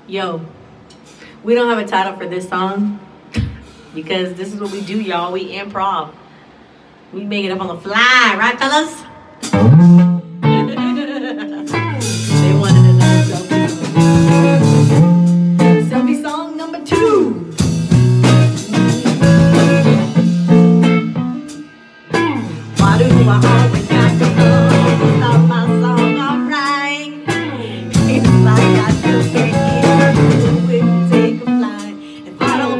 Yo, we don't have a title for this song because this is what we do, y'all. We improv. We make it up on the fly, right, fellas? They wanted another selfie song. Selfie song number 2. Why do I always have to start my song alright? It's like I just can't get it, take a flight. If I don't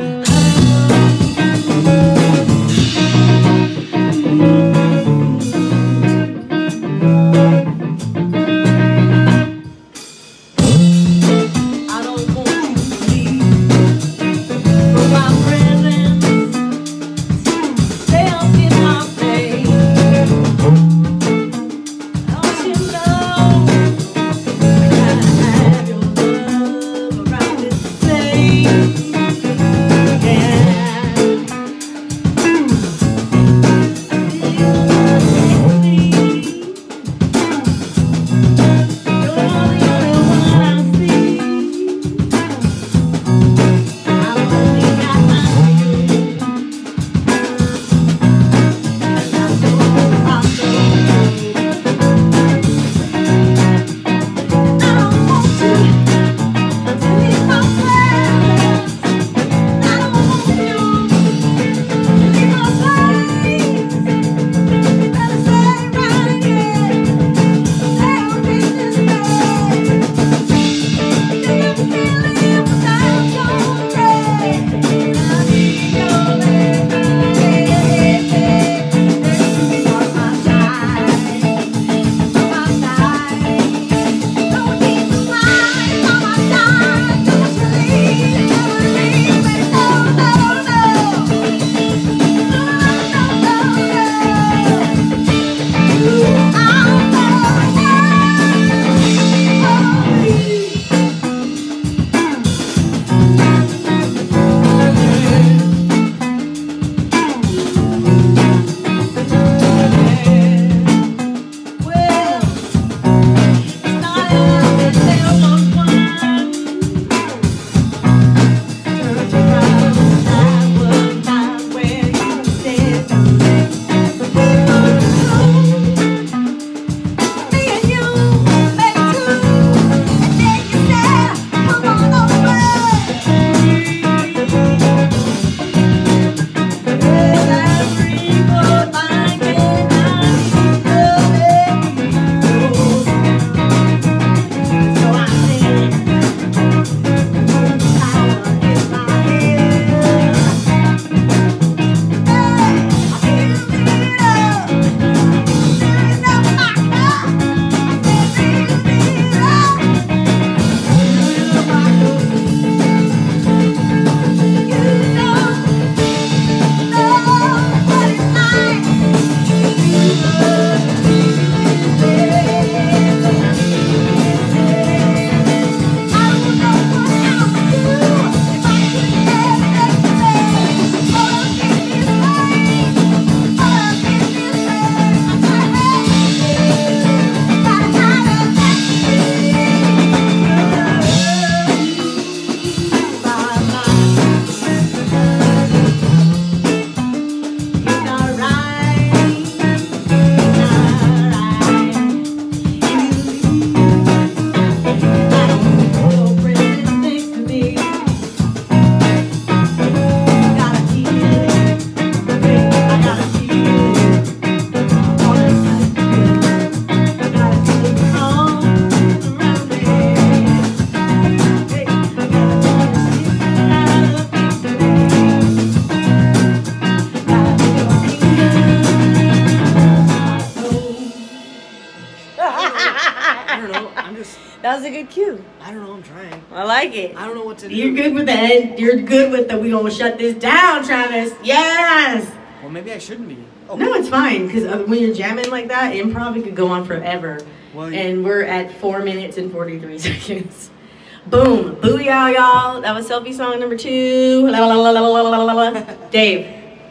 That was a good cue. I don't know, I'm trying. I like it. I don't know what to do. You're good with that. You're good with the we gonna shut this down, Travis. Yes! Well, maybe I shouldn't be. Oh. No, it's fine, because when you're jamming like that, improv, it could go on forever. Well, and we're at 4 minutes and 43 seconds. Boom. Booyah, y'all. That was selfie song number 2. La, la, la, la, la, la, la, la. Dave.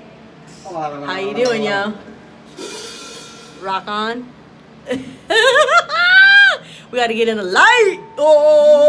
How you doing, yo? Rock on. We got to get in the light. Oh.